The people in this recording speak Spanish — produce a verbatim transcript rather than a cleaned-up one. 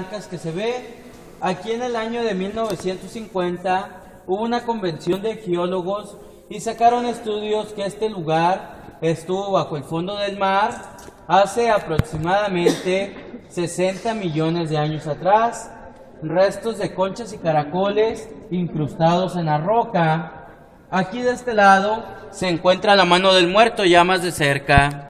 blancas que se ve. Aquí en el año de mil novecientos cincuenta hubo una convención de geólogos y sacaron estudios que este lugar estuvo bajo el fondo del mar hace aproximadamente sesenta millones de años atrás. Restos de conchas y caracoles incrustados en la roca. Aquí de este lado se encuentra la mano del muerto ya más de cerca.